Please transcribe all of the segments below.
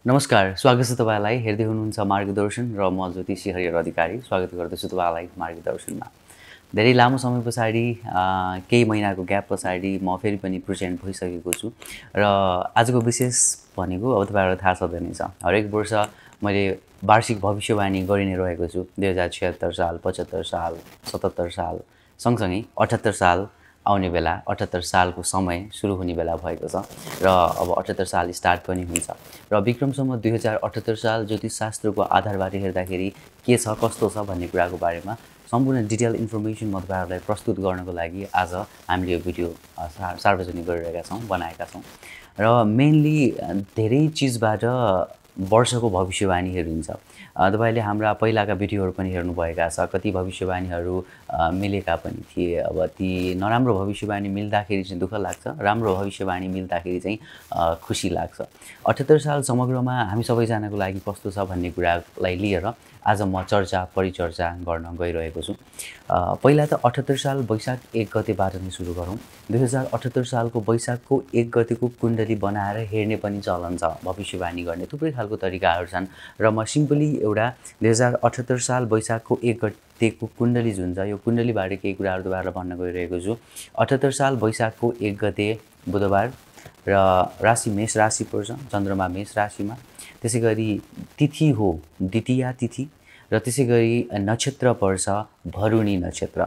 नमस्कार, स्वागत छ तपाईलाई। हेर्दै हुनुहुन्छ मार्गदर्शन र म ज्योतिषी हरिहर अधिकारी स्वागत गर्दछु तपाईलाई मार्गदर्शनमा। धेरै लामो समय पछाडि केही महिनाको ग्याप पछाडि म फेरि पनि प्रेजेन्ट भइसकेको छु र आजको विशेष भनेको अब तपाईहरुलाई थाहा छँदै नै छ। हरेक वर्ष मैले वार्षिक भविष्यवाणी गरि नै रहेको छु। 2076 साल, 75 साल, 77 साल, सँगसँगै 78 साल आउने बेला 78 सालको समय सुरु हुने बेला भएको छ र अब 78 साल स्टार्ट पनि हुन्छ र विक्रमसम्म 2078 साल ज्योतिष शास्त्रको आधारबाट हेर्दाखेरि के छ कस्तो छ भन्ने कुराको बारेमा सम्पूर्ण डिटेल इन्फर्मेसन म तपाईहरुलाई प्रस्तुत गर्नको लागि आज हामीले यो भिडियो सार्वजनिक गरिरहेका छौं बनाएका छौं र मेनली धेरै चीजबाट वर्षको भविष्यवाणीहरु हुन्छ। तपाईले हाम्रा पहिलाका भिडियोहरु पनि हेर्नु भएका छ। कति भविष्यवाणीहरु मिलेका पनि थिए। अब ती नराम्रो भविष्यवाणी मिल्दाखेरि चाहिँ दुःख लाग्छ, राम्रो भविष्यवाणी मिल्दाखेरि चाहिँ खुशी लाग्छ। 78 साल समग्रमा हामी सबैजनाको लागि कस्तो छ भन्ने कुरालाई लिएर आज म परिचर्चा गर्न गइरहेको छु। पहिला त 78 साल वैशाख 1 गतेबाट नै सुरु गरौँ। 2078 सालको वैशाखको 1 गतेको कुण्डली बनाएर हेर्ने पनि चलन छ, भविष्यवाणी गर्ने थुप्रै खालको तरिकाहरू छन् र म सिम्पली एउटा 2078 साल वैशाखको 1 गतेको कुण्डली जुन छ यो कुण्डलीबाट केही कुराहरू तपाईहरुलाई भन्न गइरहेको छु। 78 साल वैशाखको 1 गते बुधबार र राशि मेष राशि पर्छ, चन्द्रमा मेष राशिमा। त्यसैगरी तिथि हो द्वितीया तिथि र त्यसैगरी नक्षत्र पर्छ भरुणी नक्षत्र।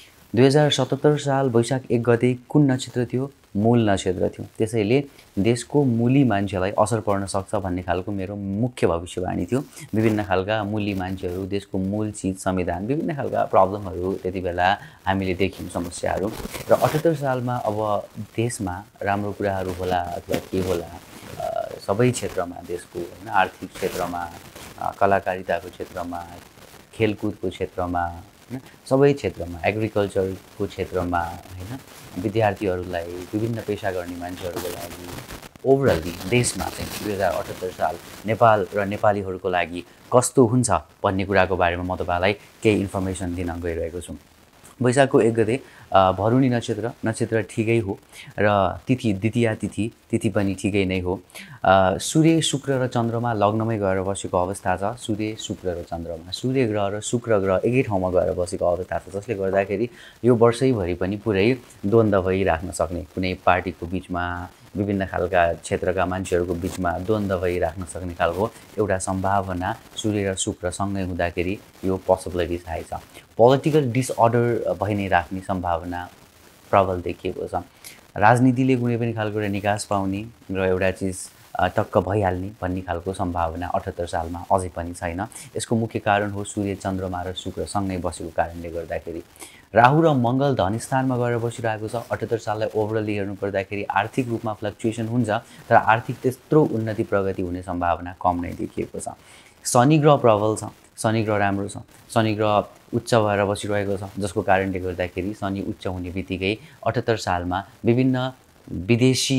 2077 साल वैशाख 1 गते कुन नक्षत्र थियो? मूल नक्षत्र थियो। त्यसैले देशको मूली मान्छेलाई असर पर्न सक्छ भन्ने खालको मेरो मुख्य भविष्यवाणी थियो। विभिन्न खालका मूली मान्छेहरू, देशको मूल चीज संविधान, विभिन्न खालका प्रब्लमहरू त्यतिबेला हामीले देख्यौं समस्याहरू र 78 सालमा अब देशमा राम्रो कुराहरू होला अथवा के होला सबै क्षेत्रमा देशको हैन आर्थिक क्षेत्रमा, कलाकारिताको क्षेत्रमा, खेलकुदको क्षेत्रमा हैन सबै क्षेत्रमा, एग्रिकल्चरको क्षेत्रमा हैन विद्यार्थीहरूलाई विभिन्न पेशा गर्ने मान्छेहरूको लागि ओभरअली देशमा चाहिँ 2078 साल नेपाल र नेपालीहरूको लागि कस्तो हुन्छ भन्ने कुराको बारेमा म तपाईलाई केही इन्फर्मेसन दिन गइरहेको छु। वैशाखको 1 गते भरुणी नक्षत्र ठिकै हो र तिथि द्वितीया तिथि पनि ठिकै नै हो। सूर्य शुक्र र चन्द्रमा लग्नमै गएर बसेको अवस्था छ। सूर्य शुक्र र चन्द्रमा, सूर्य ग्रह र शुक्र ग्रह एकै ठाउँमा गएर बसेको अवस्था छ, जसले गर्दाखेरि यो वर्षैभरि पनि पुरै द्वन्द्व भइराख्न सक्ने, कुनै पार्टीको बीचमा विभिन्न खालका क्षेत्रका मान्छेहरूको बीचमा द्वन्द्व भइराख्न सक्ने खालको एउटा सम्भावना सूर्य र शुक्र सँगै हुँदाखेरि यो पोसिबिलिटी छ। पोलिटिकल डिसअर्डर भइ नै राख्ने सम्भावना प्रबल देखिएको छ। राजनीतिले कुनै पनि खालको निकास पाउने र एउटा चीज टक्क भइहाल्ने भन्ने खालको सम्भावना 78 सालमा अझै पनि छैन। यसको मुख्य कारण हो सूर्य चन्द्रमा र शुक्र सँगै बसेको कारणले गर्दाखेरि। राहु र मंगल धन स्थानमा गएर बसिरहेको छ। 78 साललाई ओभरअली हेर्नु पर्दाखेरि आर्थिक रूपमा फ्लक्चुएसन हुन्छ, तर आर्थिक त्यत्रो उन्नति प्रगति हुने सम्भावना कम नै देखिएको छ। शनि ग्रह प्रबल छ, शनि ग्रह राम्रो छ, शनि ग्रह उच्च भएर बसिरहेको छ, जसको कारणले गर्दाखेरि शनि उच्च हुने बित्तिकै 78 सालमा विभिन्न विदेशी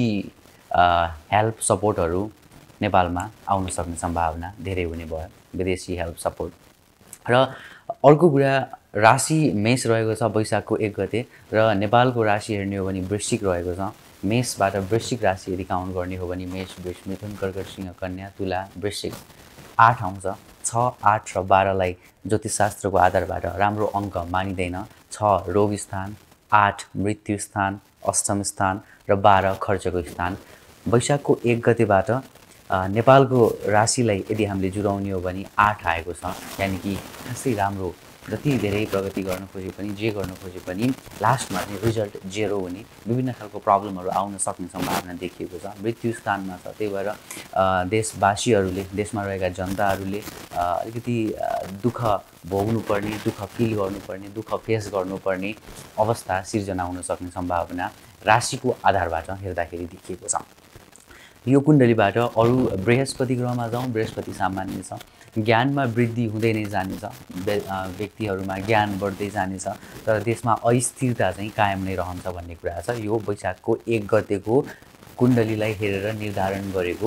हेल्प सपोर्टहरू नेपालमा आउन सक्ने सम्भावना धेरै हुने भयो, विदेशी हेल्प सपोर्ट। र अर्को कुरा राशि मेष रहेको छ वैशाखको 1 गते र नेपालको राशि हेर्ने हो भने वृश्चिक रहेको छ। मेषबाट वृश्चिक राशि यदि काउन्ट गर्ने हो भने मेष, वृष, मिथुन, कर्कट, सिंह, कन्या, तुला, वृश्चिक 8 आउँछ। 6, 8 र 12 लाई ज्योतिष शास्त्रको आधारबाट राम्रो अङ्क मानिदैन। 6 रोग स्थान, 8 मृत्यु स्थान, अष्टम स्थान र 12 खर्चको स्थान। वैशाखको 1 गतेबाट नेपालको राशिलाई यदि हामीले जुराउने हो भने 8 आएको छ, यानि कि खासै राम्रो जति धेरै प्रगति गर्न खोजे पनि जे गर्न खोजे पनि लास्टमा चाहिँ रिजल्ट जेरो हुने, विभिन्न खालको प्रब्लमहरू आउन सक्ने सम्भावना देखिएको छ। मृत्यु स्थानमा छ, त्यही भएर देशवासीहरूले, देशमा रहेका जनताहरूले अलिकति दुःख भोग्नुपर्ने, दुःख फिल गर्नुपर्ने, दुःख फेस गर्नुपर्ने अवस्था सिर्जना हुन सक्ने सम्भावना राशिको आधारबाट हेर्दाखेरि देखिएको छ। यो कुण्डलीबाट अरु बृहस्पति ग्रहमा जाउँ, बृहस्पति सामान्य छ, ज्ञानमा वृद्धि हुँदै नै जानेछ, व्यक्तिहरूमा ज्ञान बढ्दै जानेछ, तर देशमा अस्थिरता चाहिँ कायम नै रहन्छ भन्ने कुरा छ। यो वैशाखको 1 गतेको कुण्डलीलाई हेरेर निर्धारण गरेको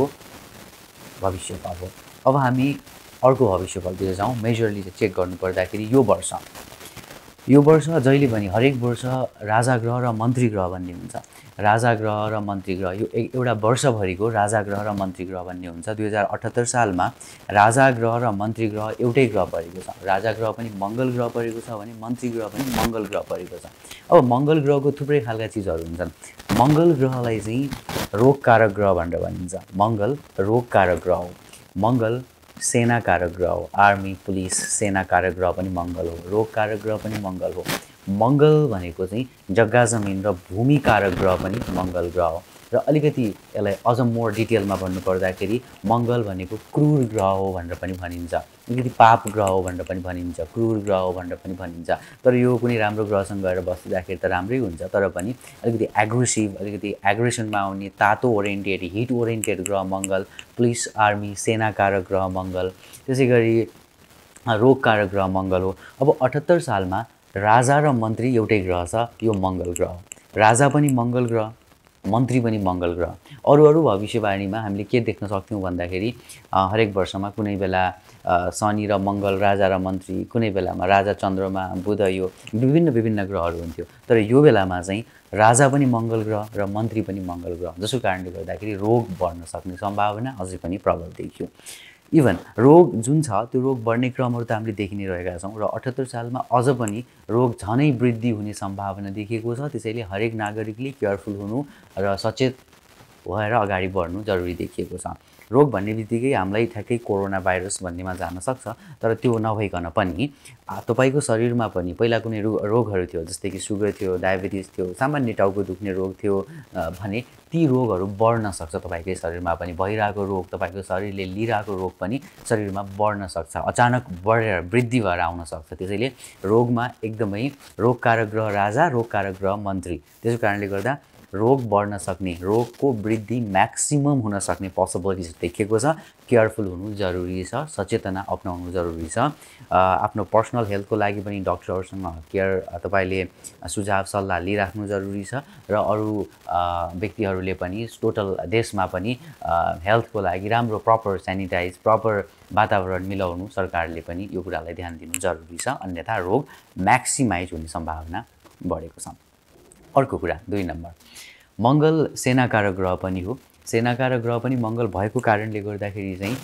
भविष्यफल हो। अब हामी अर्को भविष्यफलतिर जाउँ। मेजरली चेक गर्नु पर्दाखेरि यो वर्ष यो वर्ष जहिले पनि हरेक वर्ष राजा ग्रह र मन्त्री ग्रह भन्ने हुन्छ। राजा ग्रह र मन्त्री ग्रह यो एउटा वर्षभरिको राजा ग्रह र मन्त्री ग्रह भन्ने हुन्छ। 2078 सालमा राजा ग्रह र मन्त्री ग्रह एउटै ग्रह परेको छ। राजा ग्रह पनि मङ्गल ग्रह परेको छ भने मन्त्री ग्रह पनि मङ्गल ग्रह परेको छ। अब मङ्गल ग्रहको थुप्रै खालका चिजहरू हुन्छन्। मङ्गल ग्रहलाई चाहिँ रोगकारक ग्रह भनेर भनिन्छ। मङ्गल रोगकारक ग्रह हो। मङ्गल सेनाकारक ग्रह हो। आर्मी पुलिस सेनाकारक ग्रह पनि मङ्गल हो। रोगकारक ग्रह पनि मङ्गल हो। मङ्गल भनेको चाहिँ जग्गा जमिन र भूमिकारक ग्रह पनि मङ्गल ग्रह हो। र अलिकति यसलाई अझ मोर डिटेलमा भन्नुपर्दाखेरि मङ्गल भनेको क्रूर ग्रह हो भनेर पनि भनिन्छ। अलिकति पाप ग्रह हो भनेर पनि भनिन्छ। क्रूर ग्रह हो भनेर पनि भनिन्छ। तर यो कुनै राम्रो ग्रहसँग गएर बसिँदाखेरि त राम्रै हुन्छ, तर पनि अलिकति एग्रेसिभ, अलिकति एग्रेसनमा आउने तातो ओरिएन्टेड हिट ओरिएन्टेड ग्रह मङ्गल। पुलिस आर्मी सेनाकारक ग्रह मङ्गल। त्यसै गरी रोगकारक ग्रह मङ्गल हो। अब 78 सालमा राजा र मन्त्री एउटै ग्रह छ, यो मङ्गल ग्रह हो। राजा पनि मङ्गल ग्रह, मन्त्री पनि मङ्गल ग्रह। अरू भविष्यवाणीमा हामीले के देख्न सक्थ्यौँ भन्दाखेरि हरेक वर्षमा कुनै बेला शनि र मङ्गल राजा र मन्त्री, कुनै बेलामा राजा चन्द्रमा बुध, यो विभिन्न ग्रहहरू हुन्थ्यो। तर यो बेलामा चाहिँ राजा पनि मङ्गल ग्रह र मन्त्री पनि मङ्गल ग्रह, जसको कारणले गर्दाखेरि रोग बढ्न सक्ने सम्भावना अझै पनि प्रबल देखियो। इभन रोग जुन छ त्यो रोग बढ्ने क्रमहरू त हामीले देखि नै रहेका छौँ र 78 सालमा अझ पनि रोग झनै वृद्धि हुने सम्भावना देखिएको छ। त्यसैले हरेक नागरिकले केयरफुल हुनु र सचेत भएर अगाडि बढ्नु जरुरी देखिएको छ। रोग भन्ने बित्तिकै हामीलाई ठ्याक्कै कोरोना भाइरस भन्नेमा जान सक्छ, तर त्यो नभइकन पनि तपाईको शरीरमा पनि पहिला कुनै रोगहरू थियो, जस्तै कि सुगर थियो, डायबिटिज थियो, सामान्य टाउको दुख्ने रोग थियो भने ती रोगहरू बढ्न सक्छ। तपाईकै शरीरमा पनि भइरहेको रोग, तपाईको शरीरले लिइरहेको रोग पनि शरीरमा बढ्न सक्छ, अचानक बढेर वृद्धि भएर आउन सक्छ। त्यसैले रोगमा एकदमै रोगकारक ग्रह राजा, रोगकारक ग्रह मन्त्री, त्यसै कारणले गर्दा रोग बढ्न सक्ने, रोगको वृद्धि म्याक्सिमम हुन सक्ने पोसिबिलिटिज देखिएको छ। केयरफुल हुनु जरुरी छ, सचेतना अपनाउनु जरुरी छ। आफ्नो पर्सनल हेल्थको लागि पनि डक्टरहरूसँग तपाईले सुझाव सल्लाह लिइराख्नु जरुरी छ र अरू व्यक्तिहरूले पनि टोटल देशमा पनि हेल्थको लागि राम्रो प्रपर सेनिटाइज, प्रपर वातावरण मिलाउनु सरकारले पनि यो कुरालाई ध्यान दिनु जरुरी छ। अन्यथा रोग म्याक्सिमाइज हुने सम्भावना बढेको छ। अर्को कुरा 2 नम्बर, मङ्गल सेनाकारक ग्रह पनि हो। सेनाकारक ग्रह पनि मङ्गल भएको कारणले गर्दाखेरि चाहिँ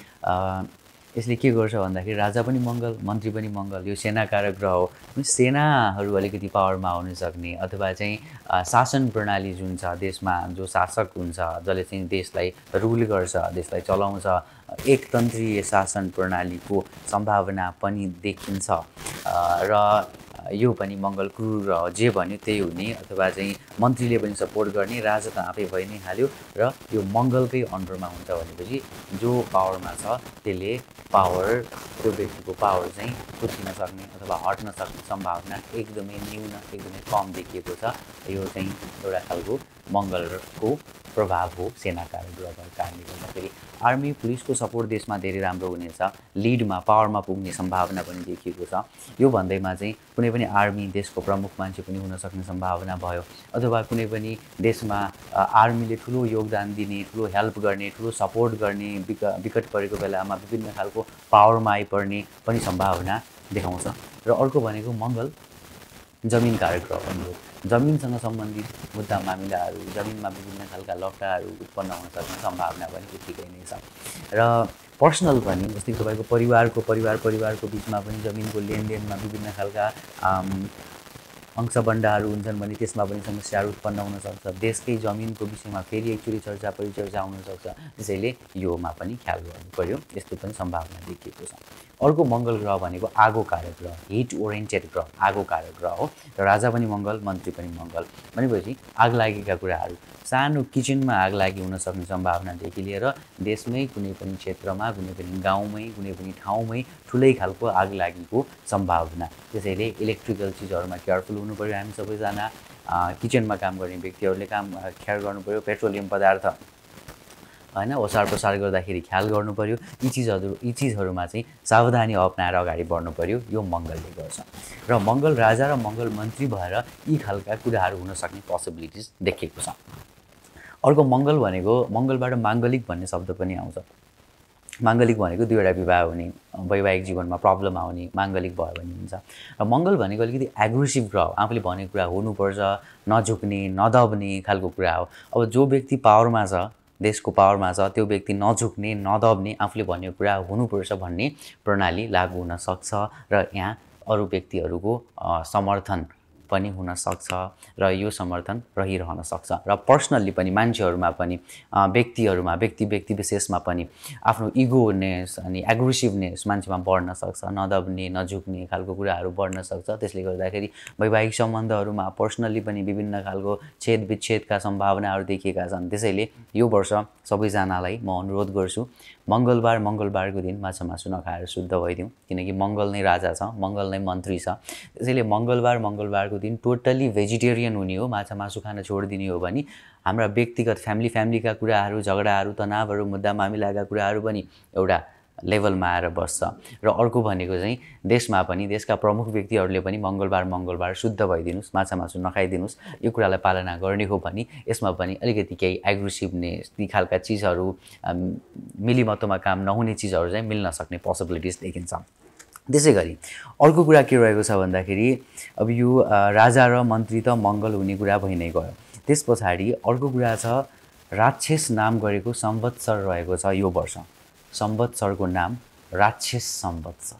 यसले के गर्छ भन्दाखेरि राजा पनि मङ्गल, मन्त्री पनि मङ्गल, यो सेनाकारक ग्रह हो। सेनाहरू अलिकति पावरमा आउन सक्ने अथवा चाहिँ शासन प्रणाली जुन छ देशमा, जो शासक हुन्छ जसले चाहिँ देशलाई रुल गर्छ, देशलाई चलाउँछ, एकतन्त्रीय शासन प्रणालीको सम्भावना पनि देखिन्छ। र यो पनि मङ्गल क्रूर ग्रह, जे भन्यो त्यही हुने अथवा चाहिँ मन्त्रीले पनि सपोर्ट गर्ने, राजा त आफै भइ नै हाल्यो र यो मङ्गलकै अन्डरमा हुन्छ भनेपछि जो पावरमा छ त्यसले त्यो व्यक्तिको पावर चाहिँ कुर्सिन सक्ने अथवा हट्न सक्ने सम्भावना एकदमै न्यून, एकदमै कम देखिएको छ। यो चाहिँ एउटा खालको मङ्गलको प्रभाव हो सेनाकारक ग्रह भएको कारणले गर्दाखेरि। आर्मी पुलिसको सपोर्ट देशमा धेरै राम्रो हुनेछ, लिडमा पावरमा पुग्ने सम्भावना पनि देखिएको छ। यो भन्दैमा चाहिँ कुनै पनि आर्मी देशको प्रमुख मान्छे पनि हुन सक्ने सम्भावना भयो अथवा कुनै पनि देशमा आर्मीले ठुलो योगदान दिने, ठुलो हेल्प गर्ने, ठुलो सपोर्ट गर्ने, विकट परेको बेलामा विभिन्न खालको पावरमा आइपर्ने पनि सम्भावना देखाउँछ। र अर्को भनेको मङ्गल जमिनकारक ग्रह पनि हो। जमिनसँग सम्बन्धित मुद्दा मामिलाहरू, जमिनमा विभिन्न खालका लफडाहरू उत्पन्न हुन सक्ने सम्भावना पनि उत्तिकै नै छ। र पर्सनल पनि, जस्तै तपाईँको परिवारको बिचमा पनि जमिनको लेनदेनमा विभिन्न खालका अंशबन्डाहरू हुन्छन् भने त्यसमा पनि समस्याहरू उत्पन्न हुन सक्छ। देशकै जमिनको विषयमा फेरि एकचोटि चर्चा परिचर्चा हुन सक्छ। त्यसैले योमा पनि ख्याल गर्नु पर्यो, यस्तो पनि सम्भावना देखिएको छ। अर्को मङ्गल ग्रह भनेको आगोकारक ग्रह, हिट ओरिएन्टेड ग्रह, आगोकारक ग्रह हो। र राजा पनि मङ्गल, मन्त्री पनि मङ्गल भनेपछि आग लागेका कुराहरू, सानो किचनमा आग लागि हुन सक्ने सम्भावनादेखि लिएर देशमै कुनै पनि क्षेत्रमा, कुनै पनि गाउँमै, कुनै पनि ठाउँमै ठुलै खालको आग लागेको सम्भावना। त्यसैले इलेक्ट्रिकल चिजहरूमा केयरफुल हुनु पर्यो हामी सबैजना। किचनमा काम गर्ने व्यक्तिहरूले ख्याल गर्नु पर्यो। पेट्रोलियम पदार्थ हैन ओसार प्रसार गर्दाखेरि ख्याल गर्नु पर्यो। यी चिजहरूमा चाहिँ सावधानी अपनाएर अगाडि बढ्नु पर्यो। यो मङ्गलले गर्छ। र मङ्गल राजा र मङ्गल मन्त्री भएर यी खालका कुराहरू हुन सक्ने पोसिबिलिटिज देखिएको छ। अर्को मङ्गल भनेको, मङ्गलबाट माङ्गलिक भन्ने शब्द पनि आउँछ। माङ्गलिक भनेको दुईवटा विवाह हुने, वैवाहिक जीवनमा प्रब्लम आउने माङ्गलिक भयो भने हुन्छ। र मङ्गल भनेको अलिकति एग्रेसिभ ग्रह हो, आफूले भनेको कुरा हुनुपर्छ, नझुक्ने नदब्ने खालको कुरा हो। अब जो व्यक्ति पावरमा छ, देशको पावरमा छ, त्यो व्यक्ति नझुक्ने नदब्ने, आफूले भनेको कुरा हुनुपर्छ भन्ने प्रणाली लागू हुन सक्छ र यहाँ अरू व्यक्तिहरूको समर्थन पनि हुन सक्छ र यो समर्थन रहिरहन सक्छ। र पर्सनल्ली पनि मान्छेहरूमा पनि व्यक्ति विशेषमा पनि आफ्नो इगोनेस अनि एग्रेसिभनेस मान्छेमा बढ्न सक्छ, नदब्ने नझुक्ने खालको कुराहरू बढ्न सक्छ। त्यसले गर्दाखेरि वैवाहिक सम्बन्धहरूमा पर्सनल्ली पनि विभिन्न खालको छेद विच्छेदका सम्भावनाहरू देखिएका छन्। त्यसैले यो वर्ष सबैजनालाई म अनुरोध गर्छु, मङ्गलबारको दिन माछा मासु नखाएर शुद्ध भइदिउँ, किनकि मङ्गल नै राजा छ, मङ्गल नै मन्त्री छ। त्यसैले मङ्गलबारको दिन टोटल्ली भेजिटेरियन हुने हो, माछा मासु खान छोडिदिने हो भने हाम्रा व्यक्तिगत फ्यामिलीका कुराहरू, झगडाहरू, तनावहरू, मुद्दा मामिलाका कुराहरू पनि एउटा लेभलमा आएर बस्छ। र अर्को भनेको चाहिँ देशमा पनि देशका प्रमुख व्यक्तिहरूले पनि मङ्गलबार शुद्ध भइदिनुस्, माछा मासु नखाइदिनुस्, यो कुरालाई पालना गर्ने हो भने यसमा पनि अलिकति केही एग्रेसिभनेस, ती खालका चिजहरू, मिलिमतोमा काम नहुने चिजहरू चाहिँ मिल्न सक्ने पोसिबिलिटिज देखिन्छ। त्यसै गरी अर्को कुरा के रहेको छ भन्दाखेरि अब यो राजा र मन्त्री त मङ्गल हुने कुरा भइ नै गयो। त्यस पछाडि अर्को कुरा छ, राक्षस नाम गरेको संवत्सर रहेको छ यो वर्ष। संवत्सरको नाम राक्षस संवत्सर,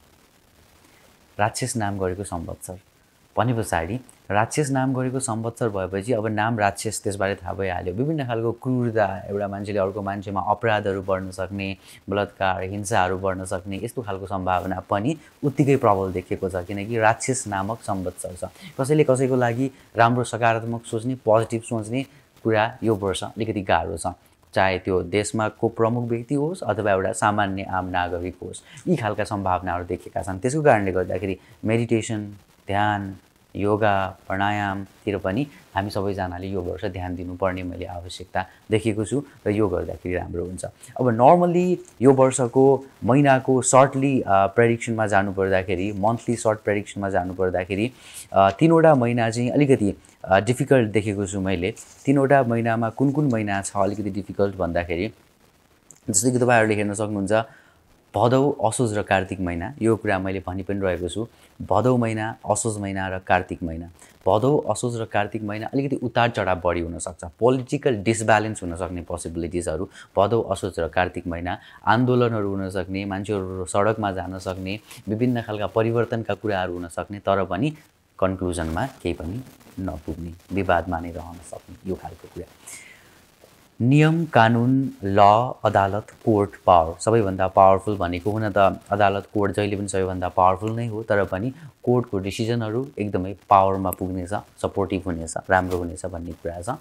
राक्षस नाम गरेको संवत्सर भने पछाडि राक्षस नाम गरेको संवत्सर भएपछि अब नाम राक्षस, त्यसबारे थाहा भइहाल्यो। विभिन्न खालको क्रूरता, एउटा मान्छेले अर्को मान्छेमा अपराधहरू बढ्न सक्ने, बलात्कार हिंसाहरू बढ्न सक्ने, यस्तो खालको सम्भावना पनि उत्तिकै प्रबल देखिएको छ, किनकि राक्षस नामक संवत्सर छ। कसैले कसैको लागि राम्रो सकारात्मक सोच्ने, पोजिटिभ सोच्ने कुरा यो वर्ष अलिकति गाह्रो छ, चाहे त्यो देशमा को प्रमुख व्यक्ति होस् अथवा एउटा सामान्य आम नागरिक होस्, यी खालका सम्भावनाहरू देखेका छन्। त्यसको कारणले गर्दाखेरि मेडिटेसन, ध्यान, योगा, प्राणायामतिर पनि हामी सबैजनाले यो वर्ष ध्यान दिनुपर्ने मैले आवश्यकता देखेको छु र यो गर्दाखेरि राम्रो हुन्छ। अब नर्मली यो वर्षको महिनाको सर्टली प्रेडिक्सनमा जानुपर्दाखेरि, मन्थली सर्ट प्रेडिक्सनमा जानुपर्दाखेरि तीनवटा महिना चाहिँ अलिकति डिफिकल्ट देखेको छु मैले। तीनवटा महिनामा कुन महिना छ अलिकति डिफिकल्ट भन्दाखेरि, जस्तै कि तपाईँहरूले हेर्न सक्नुहुन्छ भदौ, असोज र कार्तिक महिना, यो कुरा मैले भनि पनि रहेको छु। भदौ महिना, असोज महिना र कार्तिक महिना, भदौ, असोज र कार्तिक महिना अलिकति उतार चढाव बढी हुनसक्छ, पोलिटिकल डिसब्यालेन्स हुन सक्ने पोसिबिलिटिजहरू भदौ, असोज र कार्तिक महिना, आन्दोलनहरू हुन सक्ने, मान्छेहरू सडकमा जान सक्ने, विभिन्न खालका परिवर्तनका कुराहरू हुन सक्ने, तर पनि कन्क्लुजनमा केही पनि नपुग्ने, विवादमा नै रहन सक्ने, यो खालको कुरा। नियम, कानुन, ल, अदालत, कोर्ट, पावर, सबैभन्दा पावरफुल भनेको हुन त अदालत, कोर्ट जहिले पनि सबैभन्दा पावरफुल नै हो, तर पनि कोर्टको डिसिजनहरू एकदमै पावरमा पुग्नेछ, सपोर्टिभ हुनेछ, राम्रो हुनेछ भन्ने कुरा छ।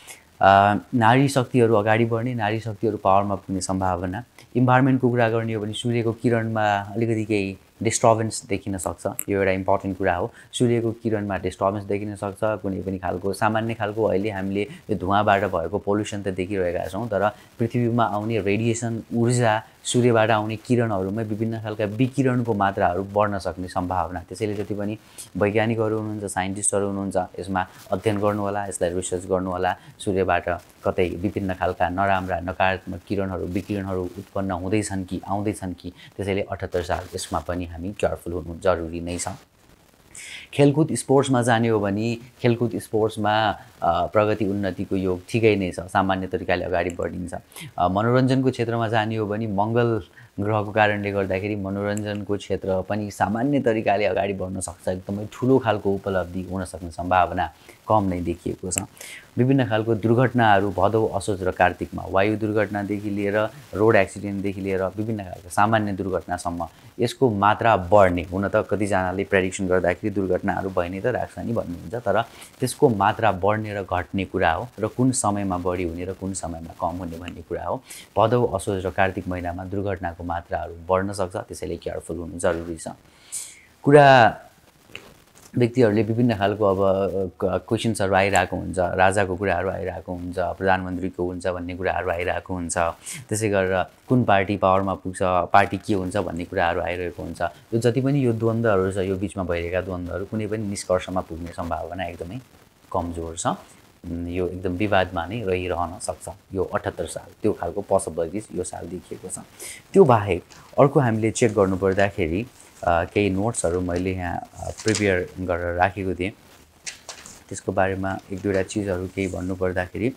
नारी शक्तिहरू अगाडि बढ्ने, नारी शक्तिहरू पावरमा पुग्ने सम्भावना। इन्भाइरोमेन्टको कुरा गर्ने हो भने सूर्यको किरणमा अलिकति केही डिस्टर्बेन्स देखिन सक्छ, यो एउटा इम्पोर्टेन्ट कुरा हो। सूर्यको किरणमा डिस्टर्बेन्स देखिन सक्छ, कुनै पनि खालको सामान्य खालको अहिले हामीले यो धुवाँबाट भएको पोल्युसन त देखिरहेका छौँ, तर पृथ्वीमा आउने रेडिएसन, ऊर्जा, सूर्यबाट आउने किरणहरूमै विभिन्न खालका विकिरणको मात्राहरू बढ्न सक्ने सम्भावना। त्यसैले जति पनि वैज्ञानिकहरू हुनुहुन्छ, साइन्टिस्टहरू हुनुहुन्छ, यसमा अध्ययन गर्नुहोला, यसलाई रिसर्च गर्नुहोला। सूर्यबाट कतै विभिन्न खालका नराम्रा नकारात्मक किरणहरू, विकिरणहरू उत्पन्न हुँदैछन् कि आउँदैछन् कि, त्यसैले 78 साल यसमा पनि हामी केयरफुल हुनु जरुरी नै छ। खेलकुद स्पोर्ट्समा जाने हो भने खेलकुद स्पोर्ट्समा प्रगति उन्नतिको योग ठिकै नै छ, सामान्य तरिकाले अगाडि बढिन्छ। मनोरञ्जनको क्षेत्रमा जाने हो भने मङ्गल ग्रहको कारणले गर्दाखेरि मनोरञ्जनको क्षेत्र पनि सामान्य तरिकाले अगाडि बढ्न सक्छ, एकदमै ठुलो खालको उपलब्धि हुन सक्ने सम्भावना कम नै देखिएको छ। विभिन्न खालको दुर्घटनाहरू भदौ, असोज र कार्तिकमा, वायु दुर्घटनादेखि लिएर रोड एक्सिडेन्टदेखि लिएर विभिन्न खालको सामान्य दुर्घटनासम्म यसको मात्रा बढ्ने। हुन त कतिजनाले प्रेडिक्सन गर्दाखेरि दुर्घटनाहरू भइ नै त राख्छ नि भन्नुहुन्छ, तर त्यसको मात्रा बढ्ने र घट्ने कुरा हो र कुन समयमा बढी हुने र कुन समयमा कम हुने भन्ने कुरा हो। भदौ, असोज र कार्तिक महिनामा दुर्घटनाको मात्राहरू बढ्न सक्छ, त्यसैले केयरफुल हुनु जरुरी छ। कुरा व्यक्तिहरूले विभिन्न खालको अब क्वेसन्सहरू आइरहेको हुन्छ, राजाको कुराहरू आइरहेको हुन्छ, प्रधानमन्त्रीको हुन्छ भन्ने कुराहरू आइरहेको हुन्छ, त्यसै गरेर कुन पार्टी पावरमा पुग्छ, पार्टी के हुन्छ भन्ने कुराहरू आइरहेको हुन्छ। यो जति पनि यो द्वन्द्वहरू छ, यो बिचमा भइरहेका द्वन्द्वहरू कुनै पनि निष्कर्षमा पुग्ने सम्भावना एकदमै कमजोर छ। यो एकदम विवादमा नै रहिरहन सक्छ यो 78 साल त्यो खालको पोसिबिलिटिज यो साल देखिएको छ। त्यो बाहेक अर्को हामीले चेक गर्नुपर्दाखेरि केही नोट्सहरू मैले यहाँ प्रिपेयर गरेर राखेको थिएँ। त्यसको बारेमा एक दुईवटा चिजहरू केही भन्नुपर्दाखेरि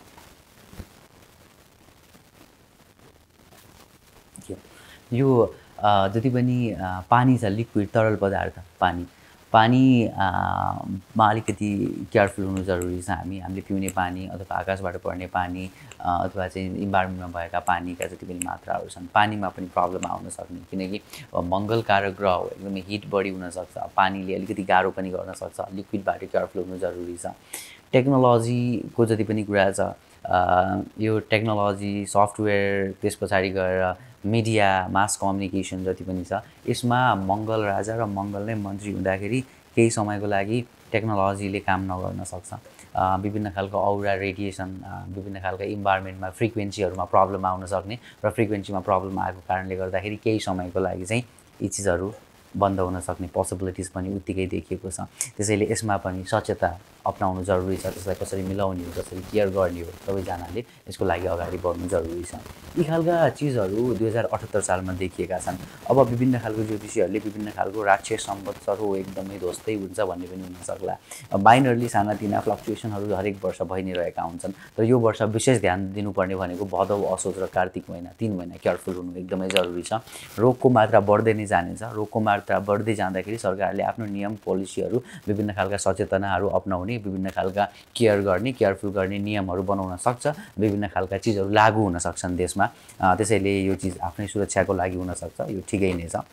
यो जति पनि पानी छ लिक्विड तरल पदार्थ पानीमा अलिकति केयरफुल हुनु जरुरी छ। हामीले पिउने पानी अथवा आकाशबाट पर्ने पानी अथवा चाहिँ इन्भाइरोमेन्टमा भएका पानीका जति पनि मात्राहरू छन् पानीमा पनि प्रब्लम आउन सक्ने, किनकि मङ्गलकारक ग्रह हो, एकदमै हिट बढी हुनसक्छ, पानीले अलिकति गाह्रो पनि गर्न सक्छ। लिक्विडबाट केयरफुल हुनु जरुरी छ। टेक्नोलोजीको जति पनि कुरा छ यो टेक्नोलोजी सफ्टवेयर त्यस पछाडि गएर मिडिया मास कम्युनिकेसन जति पनि छ यसमा मङ्गल राजा र मङ्गल नै मन्त्री हुँदाखेरि केही समयको लागि टेक्नोलोजीले काम नगर्न सक्छ। विभिन्न खालको औरा रेडिएसन विभिन्न खालको इन्भाइरोमेन्टमा फ्रिक्वेन्सीहरूमा प्रब्लम आउन सक्ने र फ्रिक्वेन्सीमा प्रब्लम आएको कारणले गर्दाखेरि केही समयको लागि चाहिँ यी चिजहरू बन्द हुन सक्ने पोसिबिलिटिज पनि उत्तिकै देखिएको छ। त्यसैले यसमा पनि सचेतता अपनाउनु जरुरी छ। त्यसलाई कसरी मिलाउने हो, कसरी केयर गर्ने हो, सबैजनाले यसको लागि अगाडि बढ्नु जरुरी छ। यी खालका चिजहरू 2078 सालमा देखिएका छन्। अब विभिन्न खालको ज्योतिषीहरूले विभिन्न खालको राक्षस संवत्सर हो एकदमै ध्वस्तै हुन्छ भन्ने पनि हुन सक्ला। माइनरली सानातिना फ्लक्चुएसनहरू हरेक वर्ष भइ नै रहेका हुन्छन्। तर यो वर्ष विशेष ध्यान दिनुपर्ने भनेको भदौ असोज र कार्तिक महिना 3 महिना केयरफुल हुनु एकदमै जरुरी छ। रोगको मात्रा बढ्दै नै जानेछ। रोगको मात्रा बढ्दै जाँदाखेरि सरकारले आफ्नो नियम पोलिसीहरू विभिन्न खालका सचेतनाहरू अपनाउने, विभिन्न खालका केयर गर्ने, केयरफुल गर्ने नियमहरू बनाउन सक्छ। विभिन्न खालका चिजहरू लागू हुन सक्छन् देशमा। त्यसैले यो चिज आफ्नै सुरक्षाको लागि हुन सक्छ। यो ठिकै नै छ।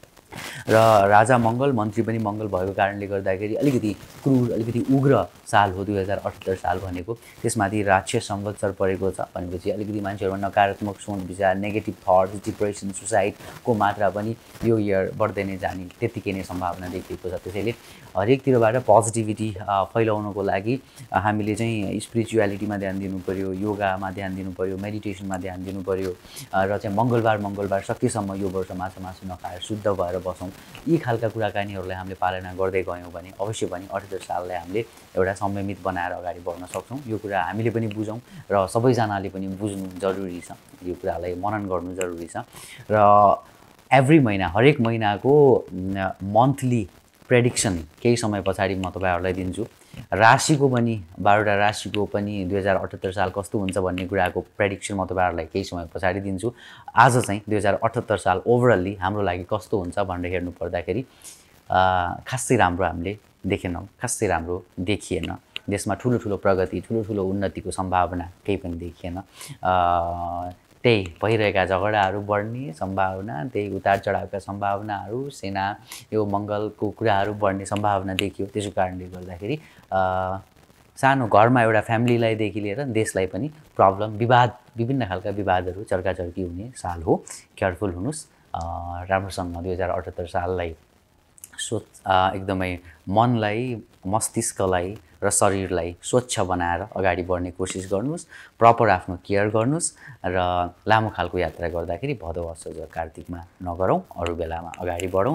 र राजा मङ्गल मन्त्री पनि मङ्गल भएको कारणले गर्दाखेरि अलिकति क्रूर अलिकति उग्र साल हो 2078 साल भनेको। त्यसमाथि राक्षस संवत्सर परेको छ भनेपछि अलिकति मान्छेहरूमा नकारात्मक सोच विचार, नेगेटिभ थट्स, डिप्रेसन, सुसाइडको मात्रा पनि यो इयर बढ्दै नै जाने त्यतिकै नै सम्भावना देखिएको छ। त्यसैले हरेकतिरबाट पोजिटिभिटी फैलाउनको लागि हामीले चाहिँ स्पिरिचुअलिटीमा ध्यान दिनु पर्यो, योगामा ध्यान दिनु पर्यो, मेडिटेसनमा ध्यान दिनु पर्यो र चाहिँ मङ्गलबार सकेसम्म यो वर्ष मासु नखाएर शुद्ध भएर बसौँ। यी खालका कुराकानीहरूलाई हामीले पालना गर्दै गयौँ भने अवश्य पनि 78 साललाई हामीले एउटा संयमित बनाएर अगाडि बढ्न सक्छौँ। यो कुरा हामीले पनि बुझौँ र सबैजनाले पनि बुझ्नु जरुरी छ। यो कुरालाई मनन गर्नु जरुरी छ। र एभ्री महिना हरेक महिनाको मन्थली प्रेडिक्सन केही समय पछाडि म तपाईहरुलाई दिन्छु। राशिको पनि 12वटा राशिको पनि 2078 साल कस्तो हुन्छ भन्ने कुराको प्रेडिक्सन म तपाईहरुलाई केही समय पछाडि दिन्छु। आज चाहिँ 2078 साल ओभरअली हाम्रो लागि कस्तो हुन्छ भनेर हेर्नु पर्दाखेरि खासै राम्रो हामीले देखेनौं, खासै राम्रो देखिएन। देशमा ठुलो प्रगति, ठुलो उन्नतिको सम्भावना केही पनि देखिएन। त्यही भइरहेका झगडाहरू बढ्ने सम्भावना, त्यही उतार चढावका सम्भावनाहरू, सेना यो मङ्गलको कुराहरू बढ्ने सम्भावना देखियो। त्यसको कारणले गर्दाखेरि सानो घरमा एउटा फ्यामिलीलाईदेखि लिएर देशलाई पनि प्रब्लम, विवाद, विभिन्न खालका विवादहरू चर्काचर्की हुने साल हो। केयरफुल हुनुस्। राम्रोसँग 2078 साललाई एकदमै मनलाई, मस्तिष्कलाई र शरीरलाई स्वच्छ बनाएर अगाडि बढ्ने कोसिस गर्नुस्। प्रपर आफ्नो केयर गर्नुस् र लामो खालको यात्रा गर्दाखेरि भदौ असोज र कार्तिकमा नगरौँ, अरू बेलामा अगाडि बढौँ,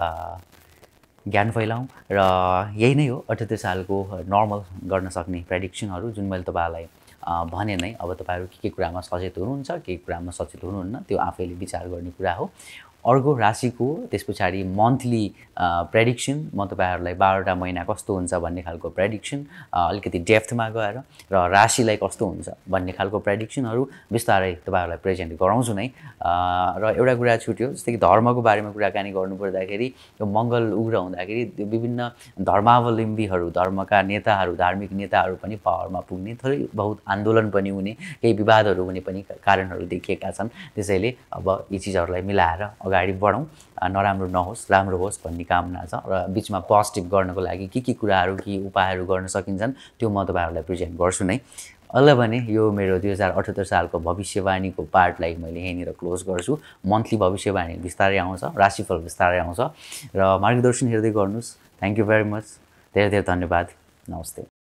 ज्ञान फैलाउँ। र यही नै हो 78 सालको नर्मल गर्न सक्ने प्रेडिक्सनहरू जुन मैले तपाईहरुलाई भने नै। अब तपाईहरु के कुरामा सचेत हुनुहुन्छ, के कुरामा सचेत हुनुहुन्न त्यो आफैले विचार गर्ने कुरा हो। अर्को राशिको त्यसपछि मन्थली प्रेडिक्सन म तपाईहरुलाई 12वटा महिना कस्तो हुन्छ भन्ने खालको प्रेडिक्सन अलिकति डेप्थमा गएर र राशिलाई कस्तो हुन्छ भन्ने खालको प्रेडिक्सनहरू बिस्तारै तपाईहरुलाई प्रेजेन्ट गराउँछु नै। र एउटा कुरा छुट्यो, जस्तै कि धर्मको बारेमा कुराकानी गर्नुपर्दाखेरि यो मङ्गल उग्र हुँदाखेरि विभिन्न धर्मावलम्बीहरू, धर्मका नेताहरू, धार्मिक नेताहरू पनि पावरमा पुग्ने, थोरै बहुत आन्दोलन पनि हुने, केही विवादहरू हुने पनि कारणहरू देखिएका छन्। त्यसैले अब यी चिजहरूलाई मिलाएर अगाडि बढौँ, नराम्रो नहोस्, राम्रो होस् भन्ने कामना छ। र बीचमा पोजिटिभ गर्नको लागि के कुराहरू, के उपायहरू गर्न सकिन्छन् त्यो म तपाईहरुलाई प्रेजेन्ट गर्छु नै। अहिले भने यो मेरो 2078 सालको भविष्यवाणीको पार्टलाई मैले यहीँनिर क्लोज गर्छु। मन्थली भविष्यवाणी बिस्तारै आउँछ, राशिफल बिस्तारै आउँछ र मार्गदर्शन हेर्दै गर्नुस्। Thank you very much. धेरै धेरै धन्यवाद। नमस्ते।